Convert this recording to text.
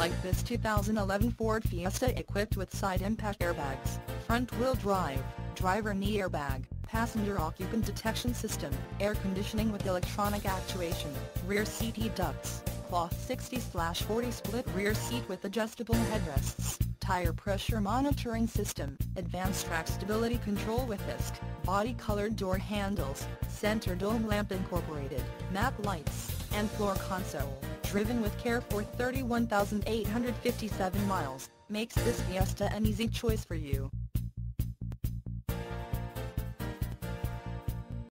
like this 2011 Ford Fiesta equipped with side impact airbags, front-wheel drive, driver knee airbag, passenger occupant detection system, air conditioning with electronic actuation, rear seat heat ducts, cloth 60/40 split rear seat with adjustable headrests, tire pressure monitoring system, advanced track stability control with disc, body-colored door handles, center dome lamp incorporated, map lights, and floor console. Driven with care for 31,857 miles, makes this Fiesta an easy choice for you.